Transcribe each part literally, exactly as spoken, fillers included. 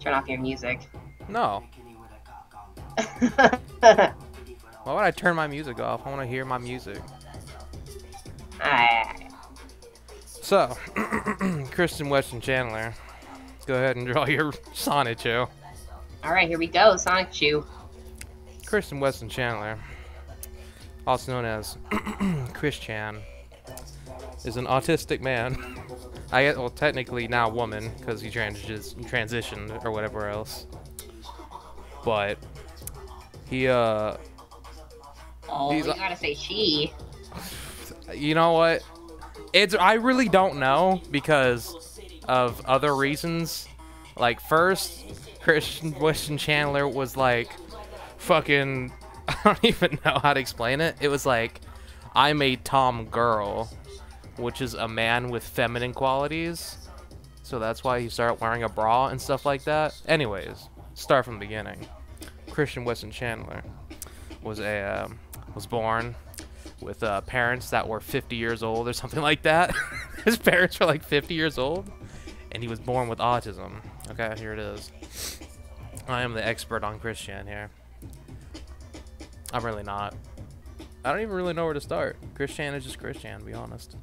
turn off your music. No. Why would I turn my music off? I want to hear my music. Alright. So, Kristen Weston Chandler, go ahead and draw your Sonichu. Alright, here we go. Sonichu. Kristen Weston Chandler, also known as Chrischan, is an autistic man. I get, well, technically now woman, because he trans transitioned or whatever else. But he, uh, Oh, he's, you gotta say she. You know what? It's I really don't know because of other reasons. Like, first, Kristen Weston Chandler was like, fucking, I don't even know how to explain it. It was like, I'm a Tom girl, which is a man with feminine qualities. So that's why he started wearing a bra and stuff like that. Anyways, start from the beginning. Kristen Weston Chandler was a um, was born with uh, parents that were fifty years old or something like that. His parents were like fifty years old, and he was born with autism. Okay, here it is. I am the expert on Chrischan here. I'm really not. I don't even really know where to start. Chrischan is just Chrischan, to be honest.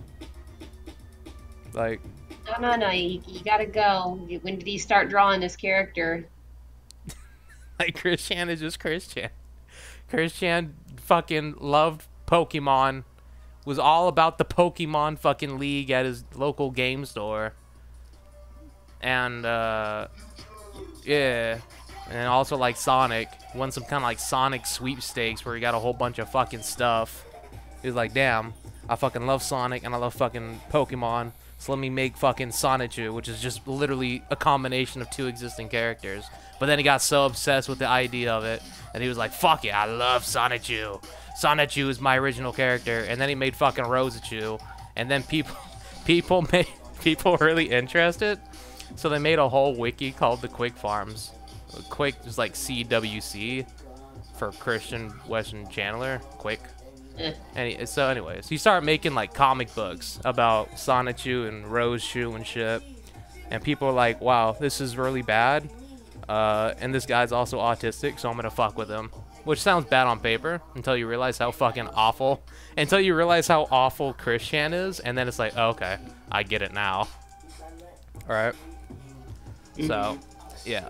Like, No, no, no. You, you gotta go. When did he start drawing this character? like Chrischan is just Chrischan. Chrischan fucking loved Pokemon. Was all about the Pokemon fucking league at his local game store. And, uh, yeah. And also, like, Sonic. Won some kind of, like, Sonic sweepstakes where he got a whole bunch of fucking stuff. He was like, damn, I fucking love Sonic and I love fucking Pokemon. So let me make fucking Sonichu, which is just literally a combination of two existing characters. But then he got so obsessed with the idea of it, and he was like, fuck it, I love Sonichu. Sonichu is my original character. And then he made fucking Rosachu. And then people people made people were really interested. So they made a whole wiki called the Quick Farms. Quick is like C W C for Kristen Weston Chandler. Quick. Any, so anyways, he started making like comic books about Sonichu and Rosechu and shit. And people are like, wow, this is really bad. Uh, and this guy's also autistic, so I'm gonna fuck with him. Which sounds bad on paper until you realize how fucking awful. Until you realize how awful Chrischan is, and then it's like, oh, okay, I get it now. Alright. So, yeah.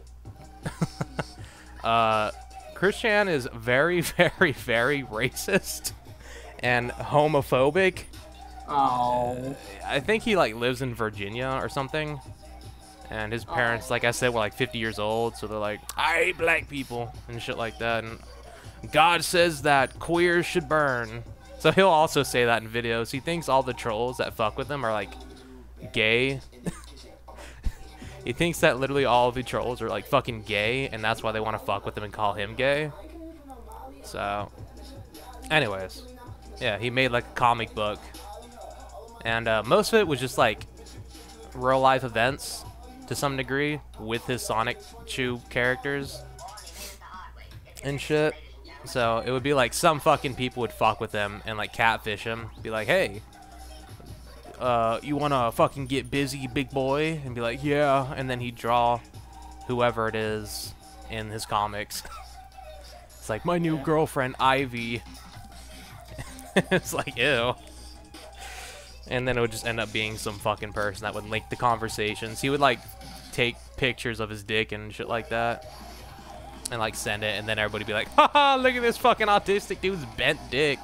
uh, Chrischan is very, very, very racist and homophobic. Oh. I think he like lives in Virginia or something. And his parents, like I said, were like fifty years old, so they're like, I hate black people and shit like that. And God says that queers should burn. So he'll also say that in videos. He thinks all the trolls that fuck with him are like gay. He thinks that literally all of the trolls are like fucking gay, and that's why they want to fuck with him and call him gay. So, anyways, yeah, he made like a comic book, and uh, most of it was just like real life events to some degree with his Sonic Chew characters and shit. So it would be like some fucking people would fuck with him and like catfish him, be like, hey, uh, you wanna fucking get busy, big boy? And be like, yeah. And then he'd draw whoever it is in his comics. It's like, my new girlfriend, Ivy. It's like, ew. And then it would just end up being some fucking person that would link the conversations. He would like take pictures of his dick and shit like that. And like send it, and then everybody would be like, haha, look at this fucking autistic dude's bent dick.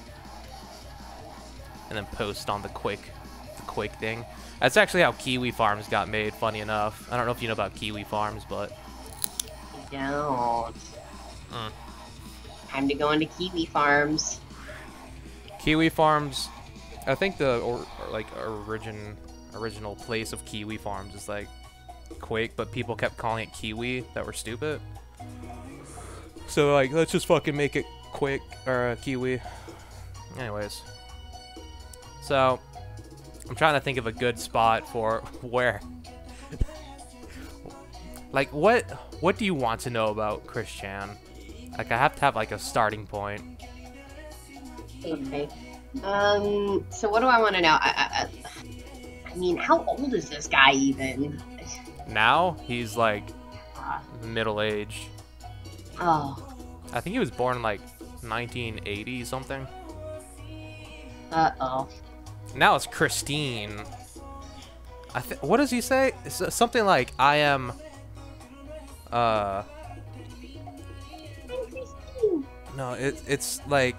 And then post on the quick the quick thing. That's actually how Kiwi Farms got made, funny enough. I don't know if you know about Kiwi Farms, but Don't. Mm. Time to go into Kiwi Farms. Kiwi Farms, I think the or, or like origin original place of Kiwi Farms is like Quake, but people kept calling it Kiwi that were stupid. So like, let's just fucking make it Quick or uh, Kiwi. Anyways, so I'm trying to think of a good spot for where. Like, what what do you want to know about Chrischan? Like, I have to have like a starting point. Okay. Um. So what do I want to know? I, I, I mean, how old is this guy even? Now he's like Yeah. middle age. Oh. I think he was born in like nineteen eighty something. Uh oh. Now it's Christine. I th what does he say? It's something like I am. Uh. No, it it's like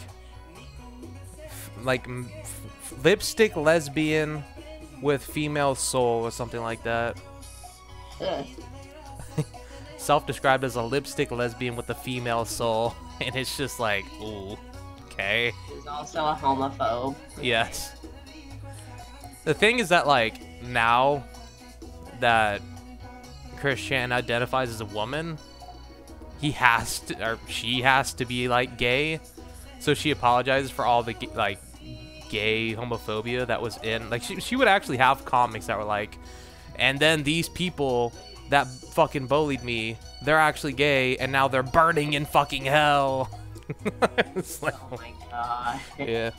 like lipstick lesbian with female soul or something like that. Ugh. Self-described as a lipstick lesbian with a female soul, and it's just like, ooh, okay. He's also a homophobe. Yes. The thing is that, like, now that chrischan identifies as a woman, he has to, or she has to be, like, gay. So she apologizes for all the, like, gay homophobia that was in, like, she, she would actually have comics that were like, and then these people that fucking bullied me, they're actually gay, and now they're burning in fucking hell. It's like, oh my god. yeah.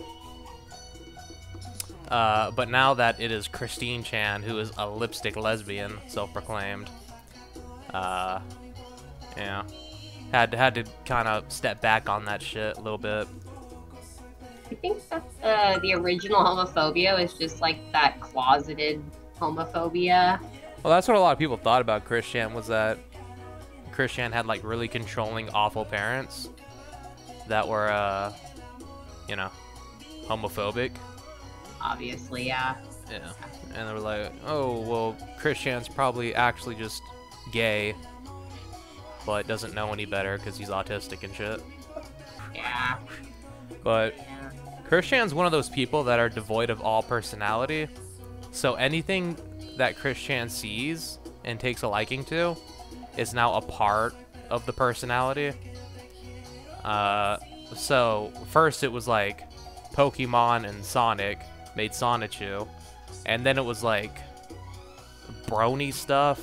Uh, but now that it is Christine Chan, who is a lipstick lesbian, self-proclaimed, uh, yeah, had had to kind of step back on that shit a little bit. I think that's uh, the original homophobia is just like that closeted homophobia. Well, that's what a lot of people thought about chrischan, was that chrischan had like really controlling, awful parents that were, uh, you know, homophobic. Obviously, yeah. Yeah, and they were like, oh, well, chriscan's probably actually just gay, but doesn't know any better because he's autistic and shit. Yeah. But Yeah. chriscan's one of those people that are devoid of all personality, so anything that chrischan sees and takes a liking to is now a part of the personality. Uh, so first it was like Pokemon and Sonic made Sonichu, and then it was like brony stuff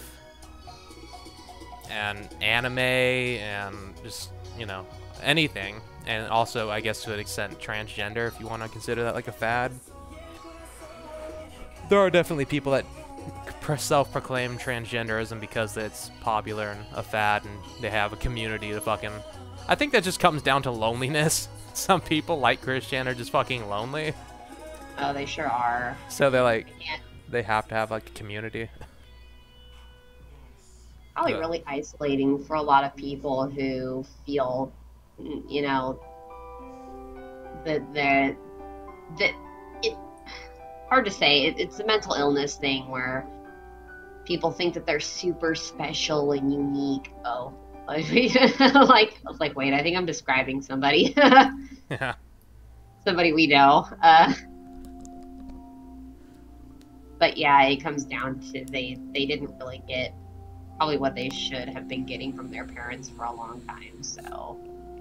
and anime and just, you know, anything, and also I guess to an extent transgender, if you want to consider that like a fad. There are definitely people that self-proclaim transgenderism because it's popular and a fad, and they have a community to fucking... I think that just comes down to loneliness. Some people like chrischan are just fucking lonely. Oh, they sure are. So they're like, Yeah. they have to have like a community. Probably But- really isolating for a lot of people who feel, you know, that they're, that it, hard to say, it, it's a mental illness thing where people think that they're super special and unique. Oh, like, like I was like, wait, I think I'm describing somebody. Yeah. Somebody we know. Uh, but yeah, it comes down to they they didn't really get probably what they should have been getting from their parents for a long time. So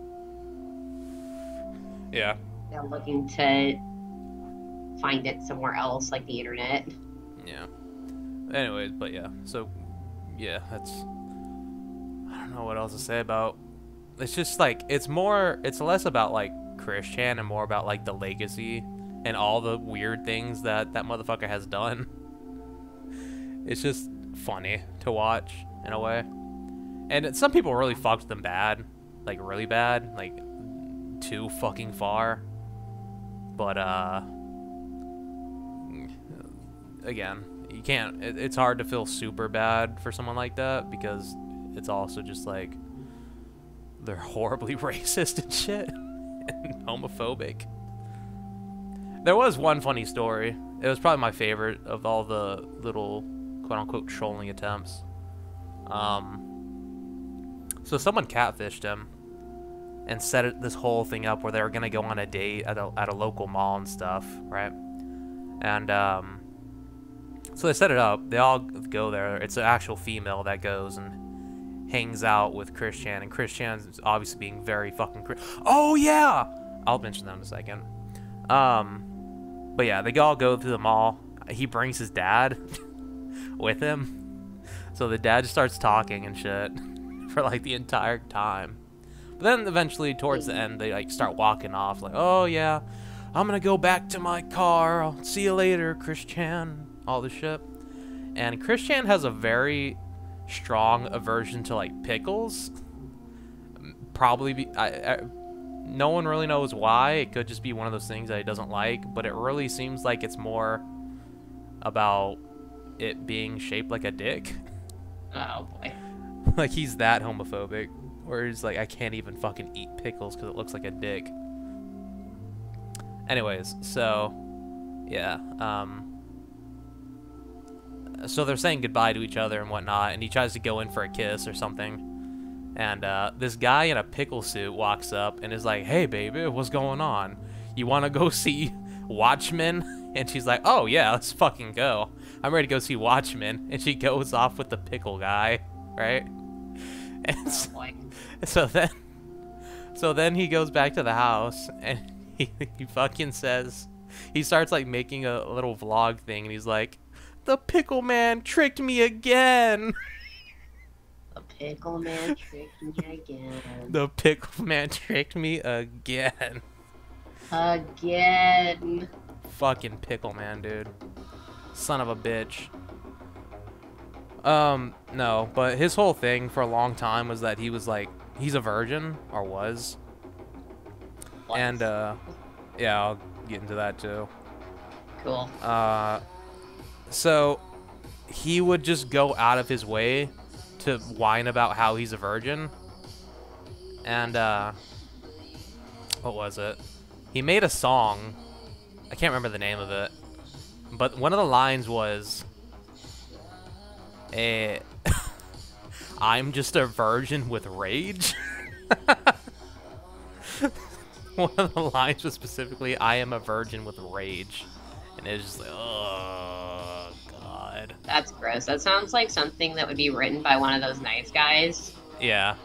Yeah. they're looking to find it somewhere else, like the internet. Yeah. Anyways, but yeah. So, yeah, that's... I don't know what else to say about... It's just, like, it's more... It's less about, like, chrischan and more about, like, the legacy and all the weird things that that motherfucker has done. It's just funny to watch, in a way. And it, some people really fucked them bad. Like, really bad. Like, too fucking far. But, uh... again, you can't... It, it's hard to feel super bad for someone like that, because it's also just, like... They're horribly racist and shit. And homophobic. There was one funny story. It was probably my favorite of all the little quote-unquote trolling attempts. Um, so someone catfished him and set it, this whole thing up where they were gonna go on a date at a, at a local mall and stuff, right? And um, so they set it up. They all go there. It's an actual female that goes and hangs out with chrischan, and chrischan's obviously being very fucking... Oh, yeah! I'll mention that in a second. Um... But yeah, they all go to the mall. He brings his dad with him. So the dad just starts talking and shit for like the entire time. But then eventually towards the end, they like start walking off like, oh yeah, I'm gonna go back to my car. I'll see you later, chrischan. All this shit. And chrischan has a very strong aversion to like pickles. Probably be I, I, no one really knows why. It could just be one of those things that he doesn't like, but it really seems like it's more about it being shaped like a dick. Oh boy. Like he's that homophobic, where he's like, I can't even fucking eat pickles because it looks like a dick. Anyways, so yeah, um, so they're saying goodbye to each other and whatnot, and he tries to go in for a kiss or something, and uh, this guy in a pickle suit walks up and is like, hey baby, what's going on? You want to go see Watchmen? And she's like, oh yeah, let's fucking go. I'm ready to go see Watchmen. And she goes off with the pickle guy, right? And so, so then, so then he goes back to the house and he, he fucking says, he starts like making a little vlog thing, and he's like, the pickle man tricked me again. The pickle man tricked me again. The pickle man tricked me again. Again. Fucking pickle man, dude. Son of a bitch. Um, no, but his whole thing for a long time was that he was like, he's a virgin, or was. What? And, uh, yeah, I'll get into that too. Cool. Uh, so, he would just go out of his way to whine about how he's a virgin. And, uh, what was it? He made a song. I can't remember the name of it. But one of the lines was, eh, I'm just a virgin with rage. One of the lines was specifically, I am a virgin with rage. And it was just like, oh, God. That's gross. That sounds like something that would be written by one of those nice guys. Yeah.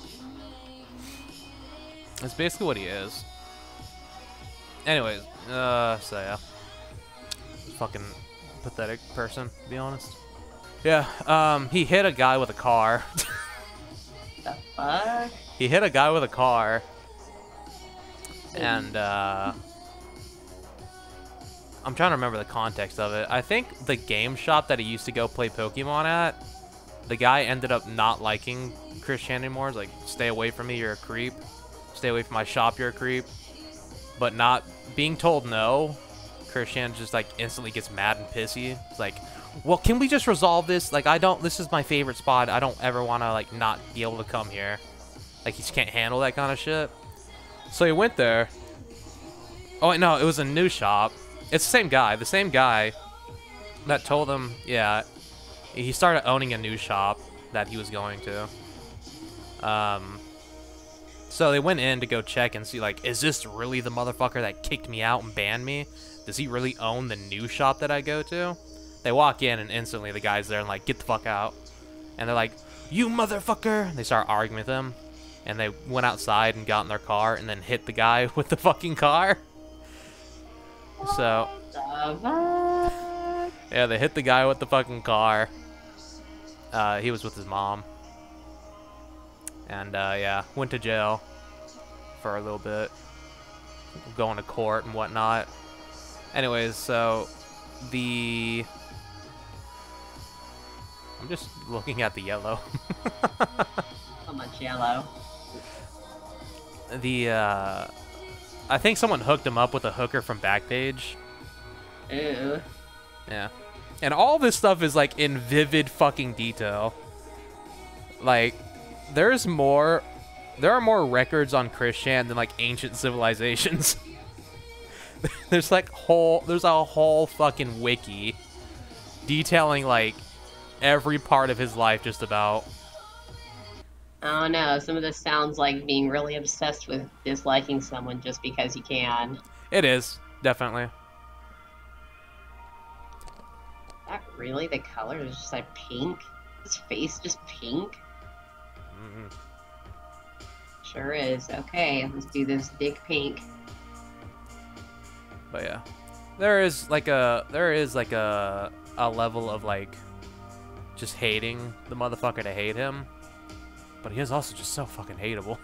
That's basically what he is. Anyways, uh, so yeah. Fucking pathetic person, to be honest. Yeah, um, he hit a guy with a car. The fuck? He hit a guy with a car. And, uh... I'm trying to remember the context of it. I think the game shop that he used to go play Pokemon at, the guy ended up not liking chrischan anymore. He's like, stay away from me, you're a creep. Stay away from my shop, you're a creep. But not being told no, chrischan just like instantly gets mad and pissy. It's like, well, can we just resolve this? Like, I don't, this is my favorite spot. I don't ever want to like not be able to come here. Like, he just can't handle that kind of shit. So he went there. Oh, wait, no, it was a new shop. It's the same guy. The same guy that told him, yeah, he started owning a new shop that he was going to. Um, so they went in to go check and see, like, is this really the motherfucker that kicked me out and banned me? Does he really own the new shop that I go to? They walk in and instantly the guy's there and like, get the fuck out. And they're like, you motherfucker! And they start arguing with him. And they went outside and got in their car and then hit the guy with the fucking car. So, yeah, they hit the guy with the fucking car. Uh, he was with his mom. And, uh, yeah, went to jail for a little bit. Going to court and whatnot. Anyways, so, the... I'm just looking at the yellow. How much yellow? The, uh... I think someone hooked him up with a hooker from Backpage. Ew. Yeah. And all this stuff is, like, in vivid fucking detail. Like, there's more... There are more records on chrischan than, like, ancient civilizations. There's, like, whole... There's a whole fucking wiki detailing, like, every part of his life just about... I don't know. Some of this sounds like being really obsessed with disliking someone just because you can. It is, definitely. Is that really the color? It's just like pink? His face just pink? Mm-hmm. Sure is. Okay, let's do this dick pink. But yeah. There is like a there is like a a level of like just hating the motherfucker to hate him. But he is also just so fucking hateable.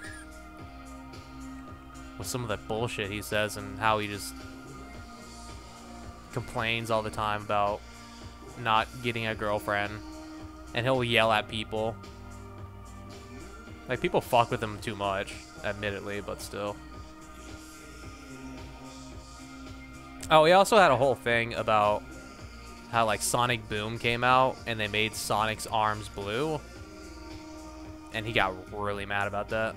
With some of the bullshit he says and how he just complains all the time about not getting a girlfriend. and he'll yell at people. Like, people fuck with him too much, admittedly, but still. Oh, he also had a whole thing about how, like, Sonic Boom came out, and they made Sonic's arms blue. And he got really mad about that.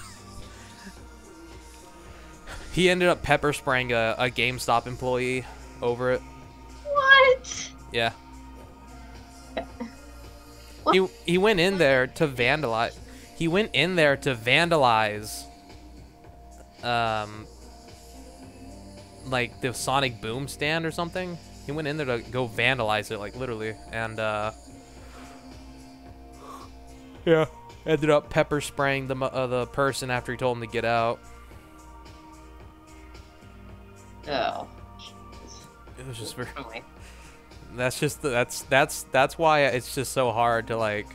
He ended up pepper spraying a, a GameStop employee over it. What? Yeah. What? He, he went in there to vandalize... He went in there to vandalize... Um... like the Sonic Boom stand or something. He went in there to go vandalize it, like literally, and uh, yeah, ended up pepper spraying the uh, the person after he told him to get out. Oh, it was just very. Oh, That's just that's that's that's why it's just so hard to like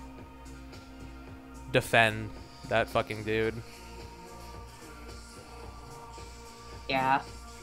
defend that fucking dude. Yeah.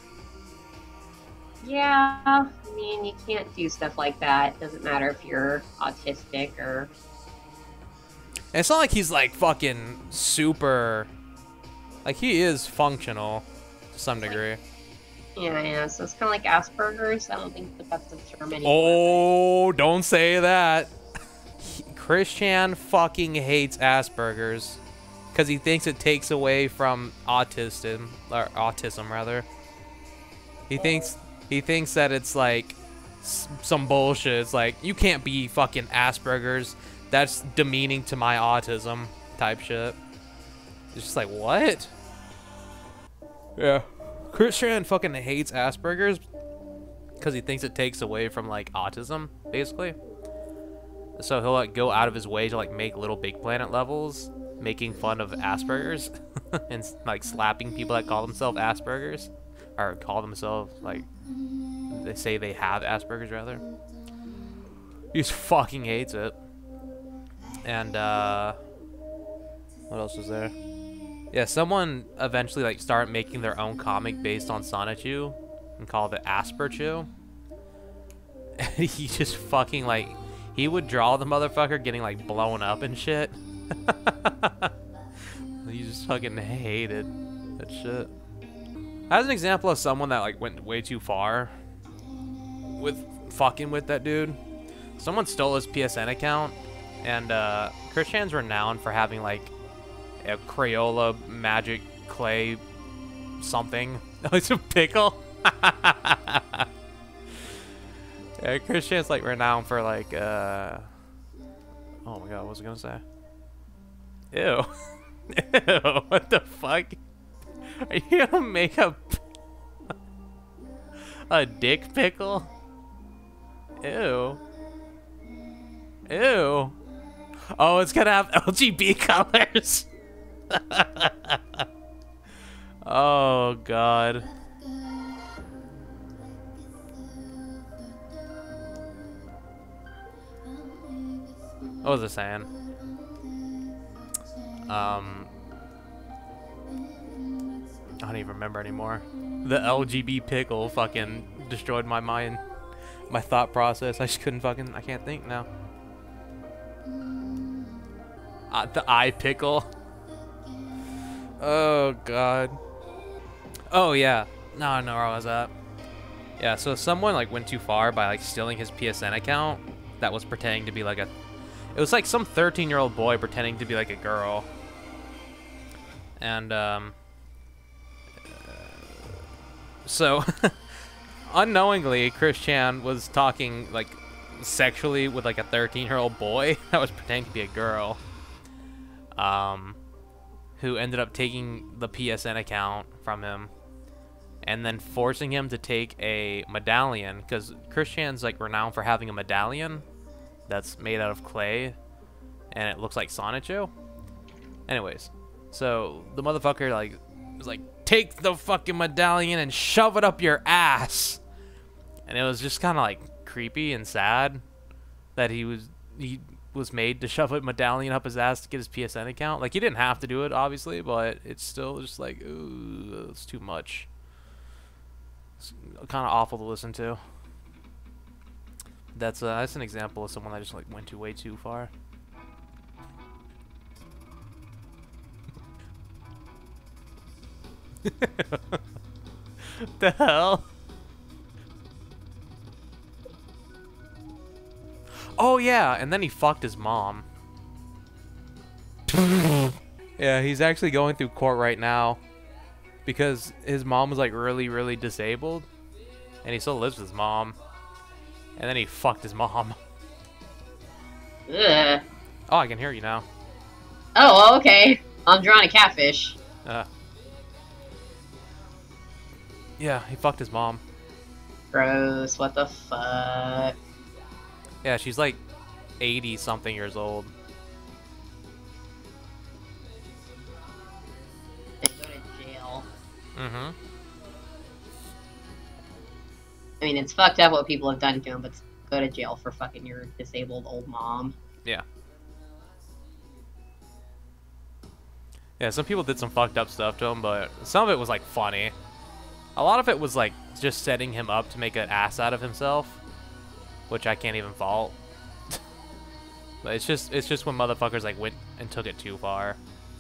Yeah, I mean, you can't do stuff like that. Doesn't matter if you're autistic or... And it's not like he's, like, fucking super... Like, he is functional to some degree. Yeah, yeah, so it's kind of like Asperger's. I don't think that that's the term anymore. Oh, don't say that. chrischan fucking hates Asperger's. Because he thinks it takes away from autism, or autism, rather. He thinks... He thinks that it's like s some bullshit. It's like, you can't be fucking Asperger's. That's demeaning to my autism type shit. It's just like, what? Yeah. chrischan fucking hates Asperger's because he thinks it takes away from like autism, basically. So he'll like go out of his way to like make Little Big Planet levels, making fun of Asperger's and like slapping people that call themselves Asperger's. Or call themselves, like, they say they have Asperger's, rather. He just fucking hates it. And, uh... what else was there? Yeah, someone eventually, like, started making their own comic based on Sonichu and called it Asperchu. And he just fucking, like... He would draw the motherfucker getting, like, blown up and shit. He just fucking hated that shit. As an example of someone that like went way too far with fucking with that dude, someone stole his P S N account, and uh, chrischan's renowned for having like a Crayola magic clay something. It's a pickle. Yeah, chrischan's like renowned for like uh oh my god, what was I gonna say? Ew. Ew, what the fuck? Are you gonna make a a dick pickle? Ew. Ew. Oh, it's gonna have L G B colors. Oh god. What was I saying? Um I don't even remember anymore. The L G B pickle fucking destroyed my mind, my thought process. I just couldn't fucking, I can't think now. Uh, the eye pickle. Oh god. Oh yeah. No, no, where was that? Yeah, so someone like went too far by like stealing his P S N account that was pretending to be like a, it was like some thirteen year old boy pretending to be like a girl. And um So, unknowingly, chrischan was talking, like, sexually with, like, a thirteen-year-old boy that was pretending to be a girl. Um, who ended up taking the P S N account from him and then forcing him to take a medallion, because chrischan's, like, renowned for having a medallion that's made out of clay, and it looks like Sonichu. Anyways, so the motherfucker, like, was like, take the fucking medallion and shove it up your ass. And it was just kind of like creepy and sad that he was he was made to shove a medallion up his ass to get his P S N account. Like, he didn't have to do it, obviously, but it's still just like, ooh, it's too much. It's kind of awful to listen to. That's uh, that's an example of someone that just like went too way too far. The hell? Oh yeah, and then he fucked his mom. Yeah, he's actually going through court right now because his mom was like really, really disabled, and he still lives with his mom. And then he fucked his mom. Ugh. Oh, I can hear you now. Oh, okay. I'm drawing a catfish. Uh. Yeah, he fucked his mom. Gross. What the fuck? Yeah, she's like eighty something years old. They go to jail. Mm-hmm. I mean, it's fucked up what people have done to him, but go to jail for fucking your disabled old mom. Yeah. Yeah, some people did some fucked up stuff to him, but some of it was like funny. A lot of it was like just setting him up to make an ass out of himself, which I can't even fault. But it's just it's just when motherfuckers like went and took it too far.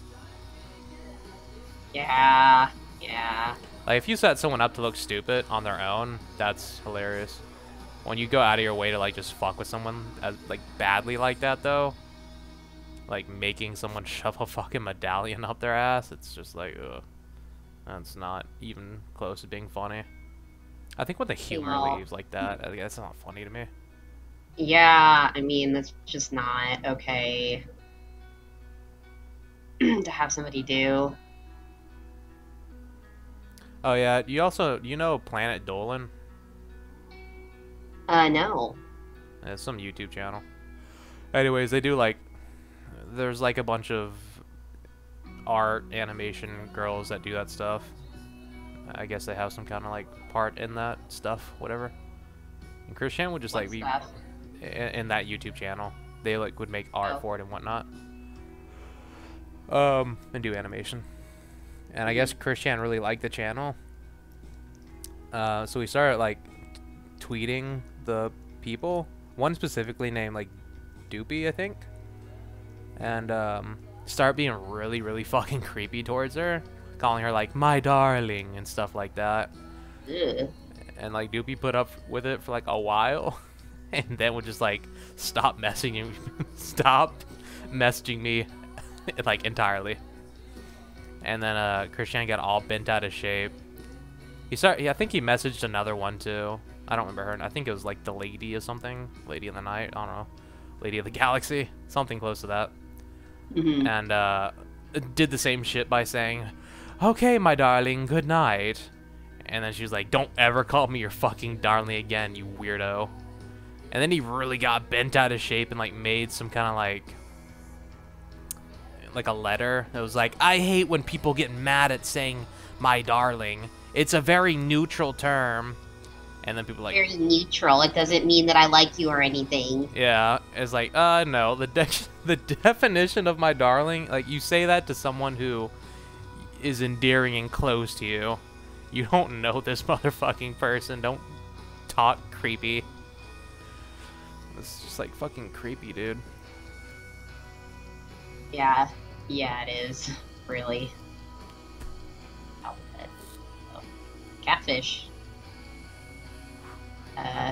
Yeah, yeah. Like if you set someone up to look stupid on their own, that's hilarious. When you go out of your way to like just fuck with someone as, like badly like that though, like making someone shove a fucking medallion up their ass, it's just like ugh. That's not even close to being funny. I think when the humor No. leaves like that, I think that's not funny to me. Yeah, I mean, that's just not okay to have somebody do. Oh yeah, you also you know Planet Dolan? Uh, no. It's some YouTube channel. Anyways, they do like there's like a bunch of art animation girls that do that stuff. I guess they have some kind of like part in that stuff, whatever. And chrischan would just What like be stuff? in, in that YouTube channel. They like would make art Oh. for it and whatnot. Um, and do animation. And I guess chrischan really liked the channel. Uh, so we started like tweeting the people. One specifically named like Doopy, I think. And um, start being really, really fucking creepy towards her, calling her like my darling and stuff like that. Ugh. And like Doopy put up with it for like a while, and then would just like stop messaging, stop messaging me, like entirely. And then uh, chrischan got all bent out of shape. He started. Yeah, I think he messaged another one too. I don't remember her. I think it was like the lady or something, lady of the night. I don't know, lady of the galaxy, something close to that. Mm-hmm. And uh, did the same shit by saying, "Okay, my darling, good night." And then she was like, "Don't ever call me your fucking darling again, you weirdo." And then he really got bent out of shape and like made some kind of like like a letter that was like, "I hate when people get mad at saying my darling. It's a very neutral term." And then people like, Very neutral. It doesn't mean that I like you or anything. yeah, it's like, uh, no, the de the definition of my darling, like, you say that to someone who is endearing and close to you. You don't know this motherfucking person. Don't talk creepy. It's just, like, fucking creepy, dude. Yeah, yeah, it is. Really. Oh, oh. Catfish. Uh,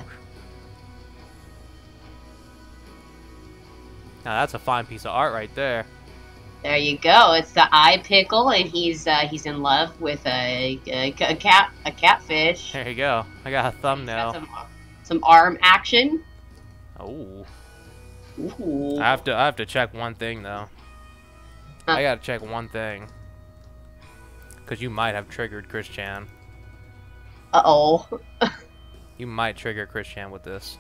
Now, that's a fine piece of art right there. there you go. It's the eye pickle, and he's uh, he's in love with a, a, a cat a catfish. There you go. I got a Got thumbnail. some some arm action. Oh. Ooh. I have to, I have to check one thing, though. Huh. I gotta check one thing. Because you might have triggered chrischan. Uh oh. You might trigger chrischan with this.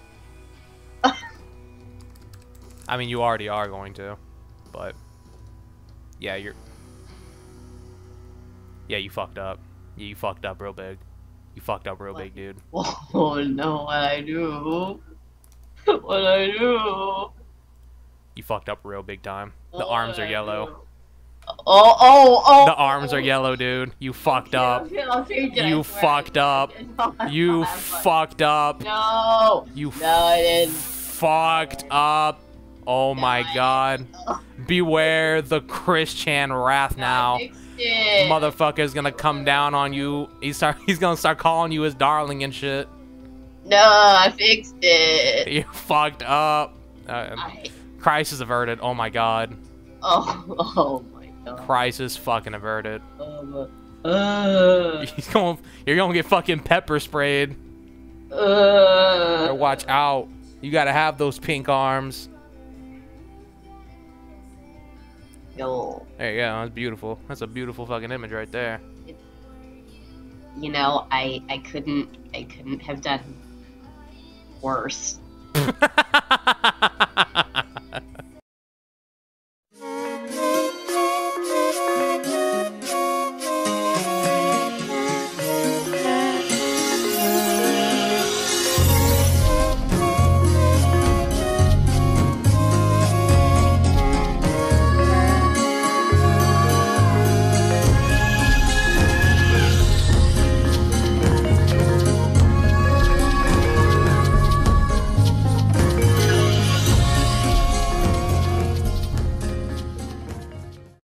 I mean, you already are going to, but yeah, you're. Yeah, you fucked up. Yeah, you fucked up real big. You fucked up real What? big, dude. Oh no! What I do? What I do? You fucked up real big time. The What arms are I yellow. do? Oh, oh, oh. The arms are yellow, dude. You fucked Okay, up. okay, I'll change it, I You swear I fucked did. up. No, I You don't have one. fucked up. No. You No, I didn't. fucked up. Oh No, my I god. didn't. Beware the chrischan wrath No, now. I fixed it. Motherfucker's gonna come down on you. He's start he's gonna start calling you his darling and shit. No, I fixed it. You fucked up. Uh, I... crisis averted. Oh my god. Oh, oh my god. Crisis fucking averted. Um, uh, He's going. You're gonna get fucking pepper sprayed. uh, Better watch out. You gotta have those pink arms. no. There you go. That's beautiful. That's a beautiful fucking image right there. You know, I I couldn't I couldn't have done worse.